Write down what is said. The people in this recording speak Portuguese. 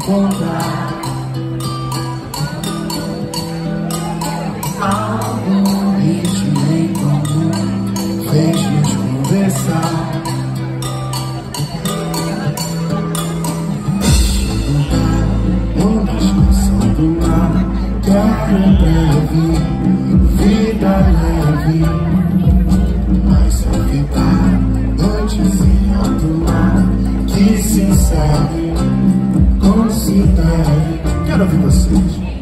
encontrar algum ritmo em comum, fez-nos conversar. Ondas canção do mar, quero breve, vida leve, mas evitar noites em alto mar que se encerrem, considere. Quero ouvir vocês.